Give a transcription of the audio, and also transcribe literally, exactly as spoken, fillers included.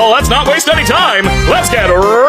Well, let's not waste any time. Let's get